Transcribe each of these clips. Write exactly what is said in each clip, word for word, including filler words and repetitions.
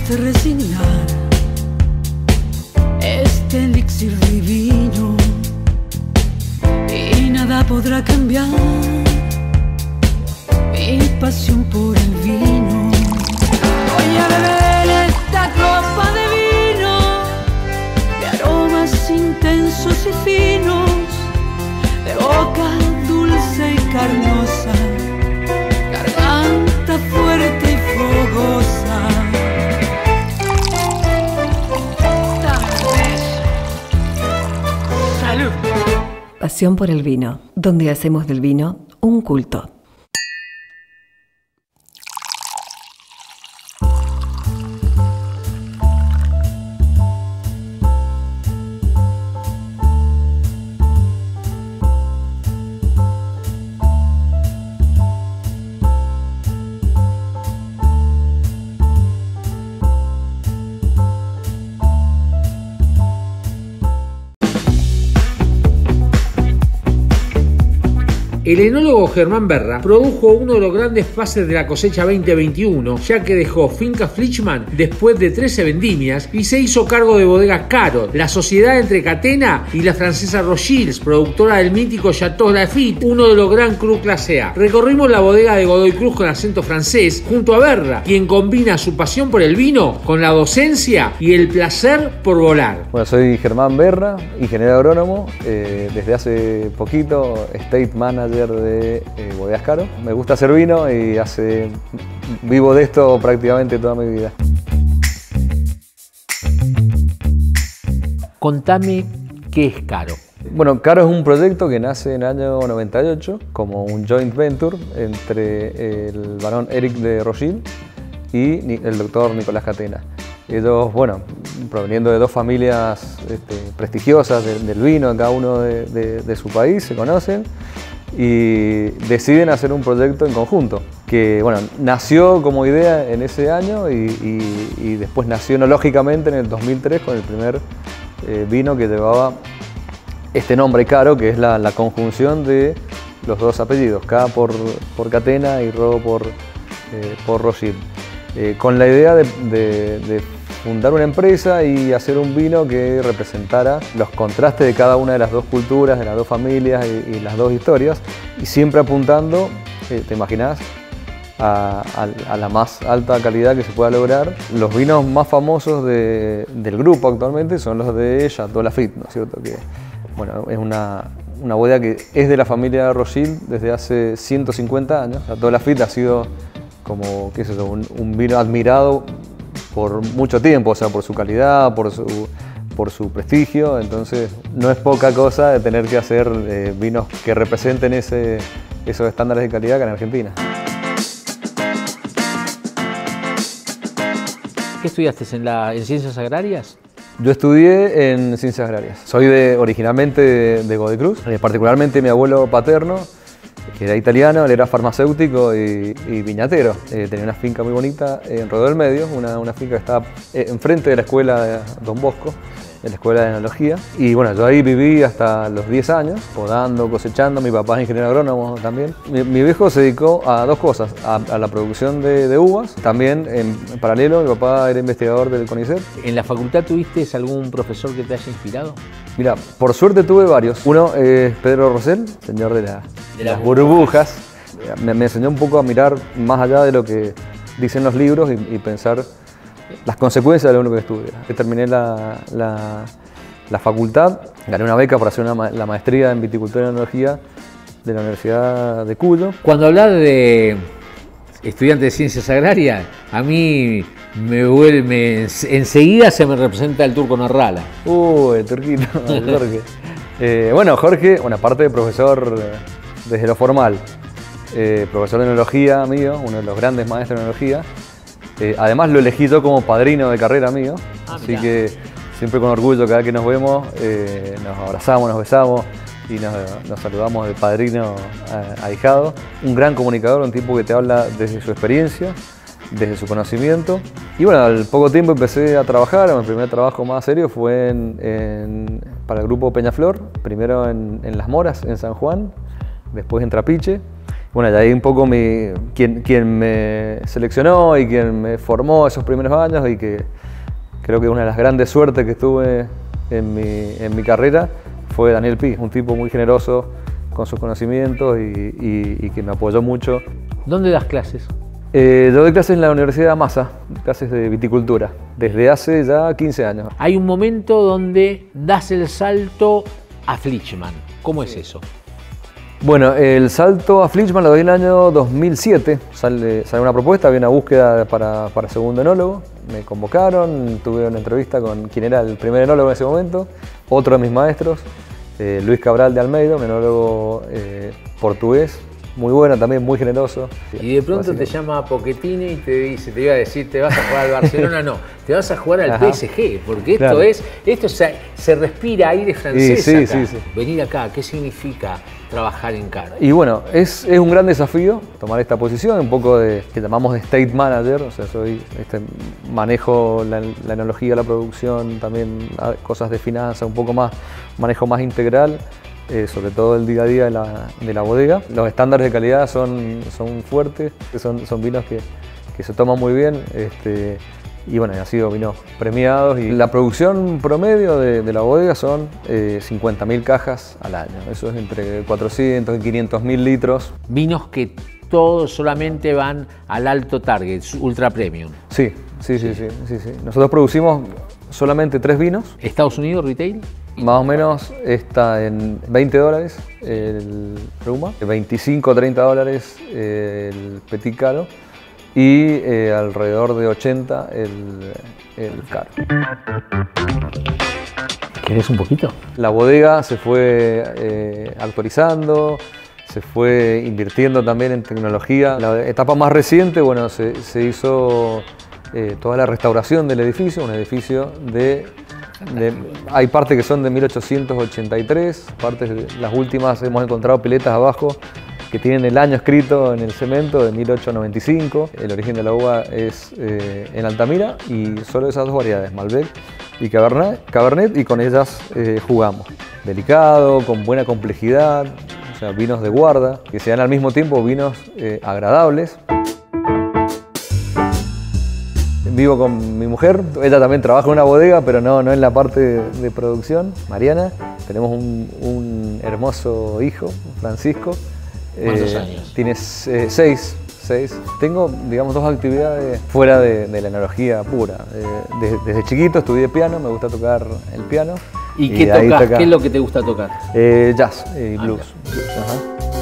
debiste resignar este elixir divino y nada podrá cambiar mi pasión por el vino. Voy a beber esta copa de vino de aromas intensos y finos, de boca dulce y carnosa, garganta fuerte y fogosa. ¡Salud! Pasión por el vino, donde hacemos del vino un culto. El enólogo Germán Berra produjo uno de los grandes fases de la cosecha veinte veintiuno, ya que dejó Finca Flichman después de trece vendimias y se hizo cargo de Bodegas Caro, la sociedad entre Catena y la francesa Rothschild, productora del mítico Chateau Lafite, uno de los Grand Cru clase A. Recorrimos la bodega de Godoy Cruz con acento francés junto a Berra, quien combina su pasión por el vino con la docencia y el placer por volar. Bueno, soy Germán Berra, ingeniero agrónomo, eh, desde hace poquito State Manager de eh, Bodegas Caro. Me gusta hacer vino y hace vivo de esto prácticamente toda mi vida. Contame qué es Caro. Bueno, Caro es un proyecto que nace en el año noventa y ocho como un joint venture entre el barón Eric de Rothschild y el doctor Nicolás Catena. Ellos, bueno, proveniendo de dos familias este, prestigiosas de, del vino, cada uno de, de, de su país, se conocen y deciden hacer un proyecto en conjunto, que bueno, nació como idea en ese año y, y, y después nació enológicamente en el dos mil tres con el primer eh, vino que llevaba este nombre Caro, que es la, la conjunción de los dos apellidos, K por, por Catena y Ro por, eh, por Rothschild, eh, con la idea de, de, de fundar una empresa y hacer un vino que representara los contrastes de cada una de las dos culturas, de las dos familias y, y las dos historias, y siempre apuntando, eh, te imaginas, a, a, a la más alta calidad que se pueda lograr. Los vinos más famosos de, del grupo actualmente son los de Chateau Lafite, ¿no es cierto? Que, bueno, es una, una bodega que es de la familia Rothschild desde hace ciento cincuenta años. Chateau Lafite ha sido como, qué sé yo, un, un vino admirado por mucho tiempo, o sea, por su calidad, por su, por su prestigio, entonces no es poca cosa de tener que hacer eh, vinos que representen ese, esos estándares de calidad que en Argentina. ¿Qué estudiaste en, la, en Ciencias Agrarias? Yo estudié en Ciencias Agrarias. Soy de, originalmente de, de Godoy Cruz, eh, particularmente mi abuelo paterno, que era italiano, él era farmacéutico y, y viñatero. Eh, tenía una finca muy bonita en Rodeo del Medio, una, una finca que estaba eh, enfrente de la escuela de Don Bosco, en la escuela de enología. Y bueno, yo ahí viví hasta los diez años, podando, cosechando. Mi papá es ingeniero agrónomo también. Mi, mi viejo se dedicó a dos cosas, a, a la producción de, de uvas. También, en, en paralelo, mi papá era investigador del CONICET. ¿En la facultad tuviste algún profesor que te haya inspirado? Mira, por suerte tuve varios. Uno es Pedro Rosell, señor de, la, de las burbujas. Me, me enseñó un poco a mirar más allá de lo que dicen los libros y, y pensar las consecuencias de lo único que estudia. Terminé la, la, la facultad, gané una beca para hacer una, la maestría en viticultura y enología de la Universidad de Cuyo. Cuando hablas de estudiante de Ciencias Agrarias, a mí me vuelve, me, enseguida se me representa el turco Narrala. Uy, el turquito, el Jorge. eh, bueno, Jorge, bueno, aparte de profesor desde lo formal, eh, profesor de enología mío, uno de los grandes maestros de enología. Eh, además lo elegí yo como padrino de carrera mío, ah, así mirá. Que siempre con orgullo cada vez que nos vemos eh, nos abrazamos, nos besamos y nos, nos saludamos de padrino a, a hijado. Un gran comunicador, un tipo que te habla desde su experiencia, desde su conocimiento. Y bueno, al poco tiempo empecé a trabajar, mi primer trabajo más serio fue en, en, para el grupo Peñaflor, primero en, en Las Moras, en San Juan, después en Trapiche. Bueno, y ahí un poco mi, quien, quien me seleccionó y quien me formó esos primeros años y que creo que una de las grandes suertes que tuve en mi, en mi carrera fue Daniel Pi, un tipo muy generoso con sus conocimientos y, y, y que me apoyó mucho. ¿Dónde das clases? Eh, yo doy clases en la Universidad de Massa, clases de viticultura, desde hace ya quince años. Hay un momento donde das el salto a Fleischmann. ¿Cómo es eso? Bueno, el salto a Fleischmann lo doy en el año dos mil siete. Sale, sale una propuesta, había una búsqueda para, para segundo enólogo. Me convocaron, tuve una entrevista con quien era el primer enólogo en ese momento, otro de mis maestros, eh, Luis Cabral de Almeida, un enólogo eh, portugués. Muy bueno, también muy generoso. Y de pronto te llama Pochettino y te dice, te iba a decir, te vas a jugar al Barcelona, no, te vas a jugar al Ajá. P S G, porque esto claro. es, esto se, se respira aire francés sí, acá. Sí, sí. Venir acá, ¿qué significa trabajar en Caro? Y bueno, es, es un gran desafío tomar esta posición, un poco de, que llamamos de state manager, o sea, soy, este, manejo la, la enología, la producción, también cosas de finanzas, un poco más, manejo más integral. Eh, sobre todo el día a día de la, de la bodega. Los estándares de calidad son, son fuertes, son, son vinos que, que se toman muy bien este, y bueno, han sido vinos premiados. Y la producción promedio de, de la bodega son eh, cincuenta mil cajas al año, eso es entre cuatrocientos y quinientos mil litros. Vinos que todos solamente van al alto target, ultra premium. Sí, sí, sí, sí, sí, sí. Nosotros producimos solamente tres vinos. ¿Estados Unidos, retail? Más o menos está en veinte dólares el Ruma, veinticinco a treinta dólares el Petit Caro y eh, alrededor de ochenta el, el Caro. ¿Querés un poquito? La bodega se fue eh, actualizando, se fue invirtiendo también en tecnología. La etapa más reciente, bueno, se, se hizo eh, toda la restauración del edificio, un edificio de... De, hay partes que son de mil ochocientos ochenta y tres, partes, las últimas hemos encontrado piletas abajo que tienen el año escrito en el cemento de mil ochocientos noventa y cinco. El origen de la uva es eh, en Altamira y solo esas dos variedades, Malbec y Cabernet, Cabernet y con ellas eh, jugamos. Delicado, con buena complejidad, o sea, vinos de guarda, que sean al mismo tiempo vinos eh, agradables. Vivo con mi mujer, ella también trabaja en una bodega, pero no, no en la parte de, de producción, Mariana. Tenemos un, un hermoso hijo, Francisco. ¿Cuántos eh, años? Tienes eh, seis, seis. Tengo, digamos, dos actividades fuera de, de la enología pura. Eh, desde, desde chiquito estudié piano, me gusta tocar el piano. ¿Y, y qué tocas? ¿Qué es lo que te gusta tocar? Eh, jazz y blues. Ah, blues ajá.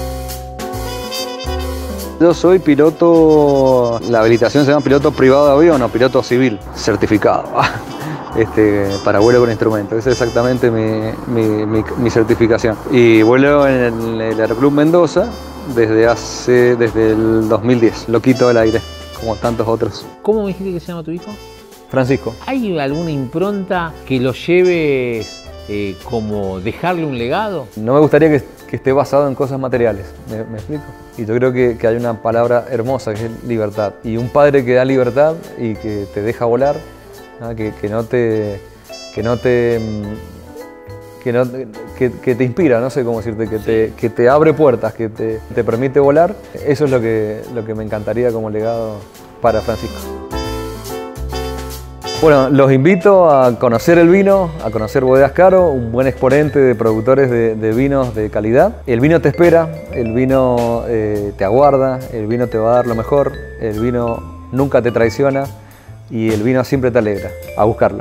Yo soy piloto, la habilitación se llama piloto privado de avión o piloto civil, certificado, este, para vuelo con instrumento. Esa es exactamente mi, mi, mi, mi certificación. Y vuelo en el, el Aeroclub Mendoza desde, hace, desde el dos mil diez, loquito del aire, como tantos otros. ¿Cómo me dijiste que se llama tu hijo? Francisco. ¿Hay alguna impronta que lo lleves eh, como dejarle un legado? No me gustaría que, que esté basado en cosas materiales, ¿me, me explico? Y yo creo que, que hay una palabra hermosa que es libertad. Y un padre que da libertad y que te deja volar, ¿no? que, que no te... Que no te que, no, que, que te inspira, no sé cómo decirte, que te, que te abre puertas, que te, te permite volar. Eso es lo que, lo que me encantaría como legado para Francisco. Bueno, los invito a conocer el vino, a conocer Bodegas Caro, un buen exponente de productores de, de vinos de calidad. El vino te espera, el vino eh, te aguarda, el vino te va a dar lo mejor, el vino nunca te traiciona y el vino siempre te alegra. A buscarlo.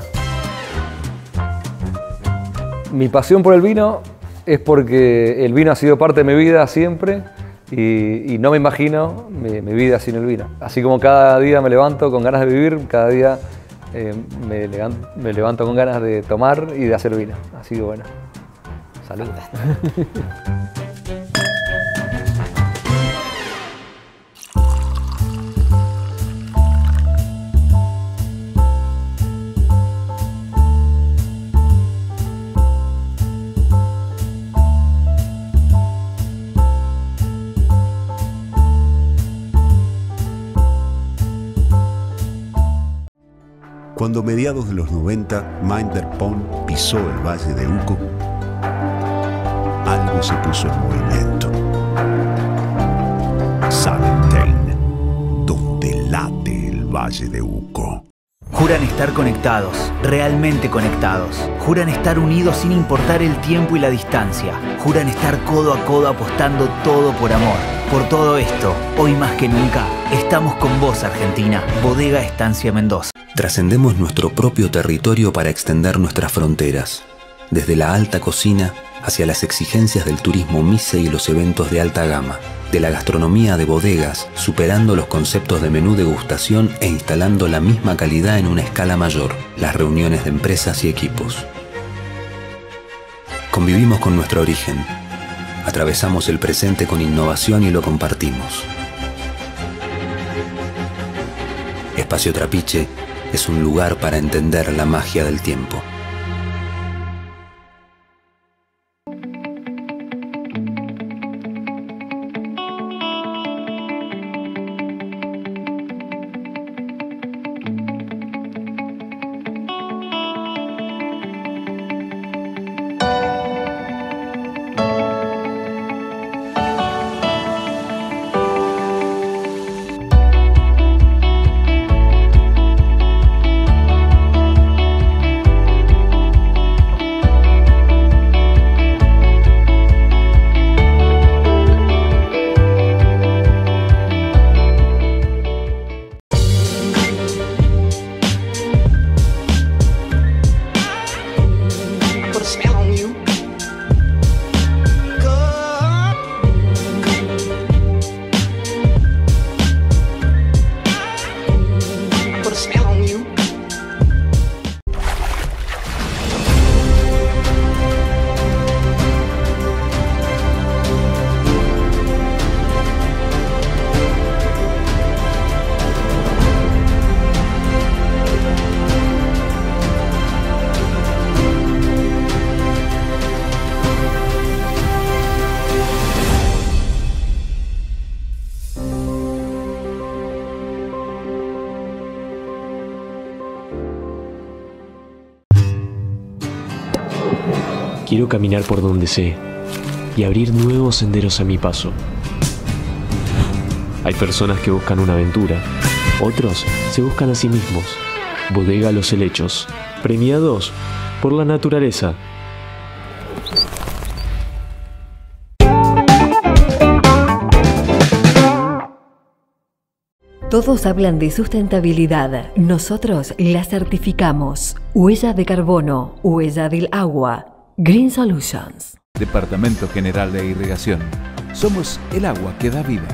Mi pasión por el vino es porque el vino ha sido parte de mi vida siempre y, y no me imagino mi, mi vida sin el vino. Así como cada día me levanto con ganas de vivir, cada día Eh, me, levanto, me levanto con ganas de tomar y de hacer vino. Así que bueno, salud. Cuando a mediados de los noventa Minder Pond pisó el Valle de Uco, algo se puso en movimiento. late el Valle de Uco. Juran estar conectados, realmente conectados. Juran estar unidos sin importar el tiempo y la distancia. Juran estar codo a codo apostando todo por amor. Por todo esto, hoy más que nunca, estamos con vos, Argentina. Bodega Estancia Mendoza. Trascendemos nuestro propio territorio para extender nuestras fronteras, desde la alta cocina hacia las exigencias del turismo Mise y los eventos de alta gama, de la gastronomía de bodegas, superando los conceptos de menú degustación e instalando la misma calidad en una escala mayor, las reuniones de empresas y equipos. Convivimos con nuestro origen, atravesamos el presente con innovación y lo compartimos. Espacio Trapiche es un lugar para entender la magia del tiempo. Quiero caminar por donde sé y abrir nuevos senderos a mi paso. Hay personas que buscan una aventura, otros se buscan a sí mismos. Bodega Los Helechos, premiados por la naturaleza. Todos hablan de sustentabilidad. Nosotros la certificamos. Huella de carbono, huella del agua. Green Solutions. Departamento General de Irrigación. Somos el agua que da vida.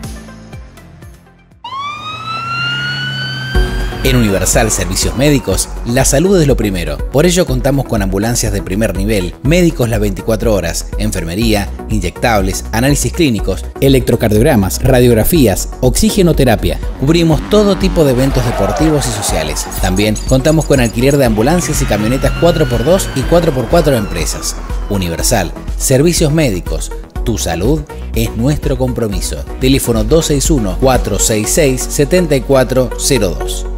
En Universal Servicios Médicos, la salud es lo primero. Por ello contamos con ambulancias de primer nivel, médicos las veinticuatro horas, enfermería, inyectables, análisis clínicos, electrocardiogramas, radiografías, oxigenoterapia. Cubrimos todo tipo de eventos deportivos y sociales. También contamos con alquiler de ambulancias y camionetas cuatro por dos y cuatro por cuatro de empresas. Universal Servicios Médicos. Tu salud es nuestro compromiso. Teléfono dos seis uno, cuatro seis seis, siete cuatro cero dos.